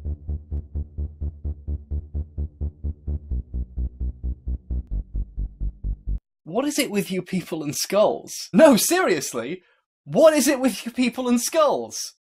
What is it with you people and skulls? No, seriously, what is it with you people and skulls?